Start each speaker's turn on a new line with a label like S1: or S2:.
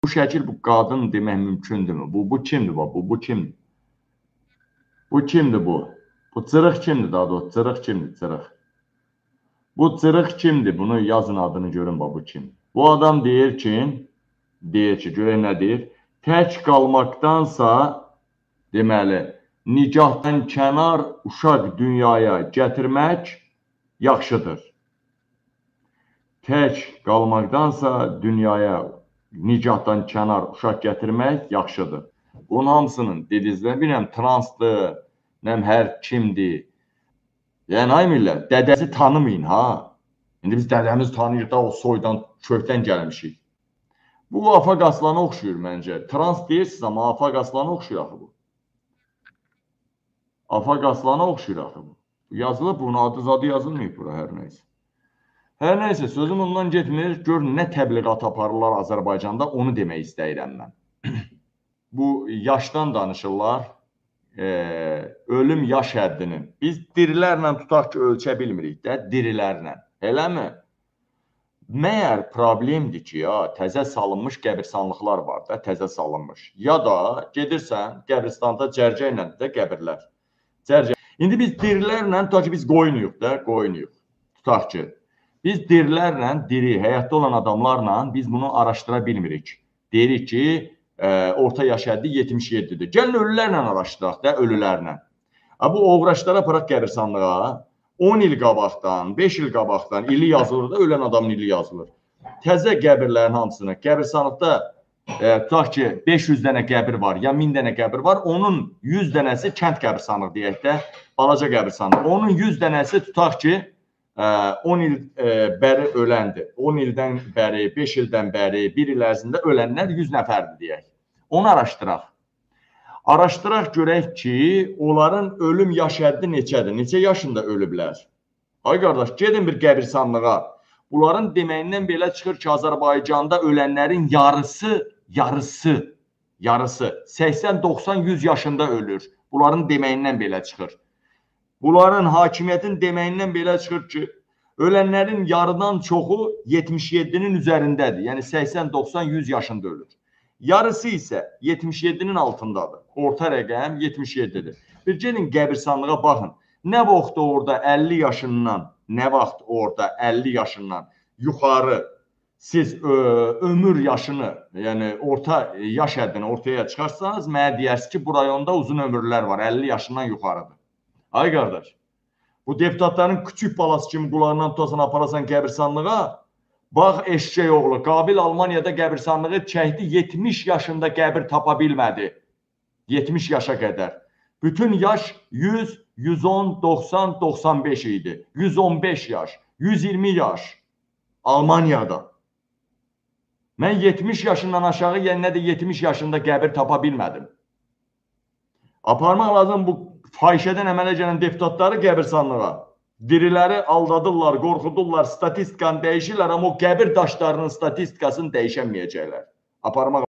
S1: Bu şəkil bu qadın demək mümkündürmü? Bu kimdir? Bu kimdir? Bu kimdir bu? Bu cırıq kimdir daha doğrusu? Cırıq kimdir? Cırıq. Bu cırıq kimdir? Bunu yazın adını görün bu kim. Bu adam deyir ki, görək nə deyir? Tək qalmaqdansa, deməli, nicahdan kənar uşaq dünyaya gətirmək yaxşıdır. Tək qalmaqdansa dünyaya nicahdan kənar uşaq gətirmək yaxşıdır. Bunun hamısının dedizdən biləm, transdır, nəm hər kimdir. Yəni, ay millət, dədəsi tanımayın, ha? İndi biz dədəmiz tanıyıq da o soydan, kökdən gəlmişik. Bu, Afaq Aslana oxşuyur məncə. Trans deyirsiniz, amma Afaq Aslana oxşuyur axı bu. Afaq Aslana oxşuyur axı bu. Yazılıb, bunun adı yazılmayıb bura, hər nəysə. Hər nəysə, sözüm ondan getmir, gör nə təbliğat aparırlar Azərbaycanda, onu demək istəyirəm mən. Bu, yaşdan danışırlar, ölüm yaş həddinin. Biz dirilərlə tutaq ki, ölçə bilmirik də, dirilərlə. Eləmi? Məyər problemdir ki, ya, təzə salınmış qəbirstanlıqlar var da, təzə salınmış. Ya da gedirsən, qəbristanda cərgə ilə də qəbirlər. İndi biz dirilərlə, tutaq ki, biz qoyunuyuq da, qoyunuyuq. Tutaq ki, biz dirilərlə, diri, həyatda olan adamlarla biz bunu araşdıra bilmirik. Deyirik ki, orta yaş həddi 77-dir. Gəlin ölülərlə araşdıraq da, ölülərlə. Bu oğraşlara aparaq qəbirstanlığa 10 il qabaqdan, 5 il qabaqdan ili yazılır da, ölən adamın ili yazılır. Təzə qəbirlərin hamısını, qəbirstanlıqda tutaq ki, 500 dənə qəbir var, ya 1000 dənə qəbir var, onun 100 dənəsi kənd qəbirstanlıq deyək də, balaca qəbirstanlıq. Onun 100 dənəsi tutaq ki, 10 il bəri öləndir. 10 ildən bəri, 5 ildən bəri, 1 il ərzində ölənlər 100 nəfərdir deyək. Onu araşdıraq. Araşdıraq görək ki, onların ölüm yaş həddi neçədir? Neçə yaşında ölüblər? Ay qardaş, gedin bir qəbirstanlığa. Bunların deməyindən belə çıxır ki, Azərbaycanda ölənlərin yarısı 80, 90, 100 yaşında ölür. Bunların deməyindən belə çıxır. Bunların hakimiyyətin deməyindən belə çıxır ki, ölənlərin yarıdan çoxu 77-nin üzərindədir. Yəni 80, 90, 100 yaşında ölür. Yarısı isə 77-nin altındadır. Orta rəqəm 77-dir. Bir gedin qəbirstanlığa baxın. Nə vaxt orada 50 yaşından, yuxarı siz ömür yaşını, yəni orta yaş həddini ortaya çıxarsanız, mənə deyərsiniz ki, bu rayonda uzun ömürlər var, 50 yaşından yuxarıdır. Ay qardaş, bu deputatların küçük balası kimi qulağından tutasan aparasan qəbirstanlığa, bax eşşək oğlu, Qabil Almaniyada qəbirstanlığı çəkdi, 70 yaşında qəbir tapa bilmədi. 70 yaşa qədər. Bütün yaş 100, 110, 90, 95 idi. 115 yaş, 120 yaş Almaniyada. Mən 70 yaşından aşağı, yəni nə də 70 yaşında qəbir tapa bilmədim. Aparmaq lazım bu fahişədən əmələ gələn deputatları qəbirstanlığa. Diriləri aldadırlar, qorxudurlar, statistikanı dəyişirlər, amma o qəbir daşlarının statistikasını dəyişəməyəcəklər. Aparmaq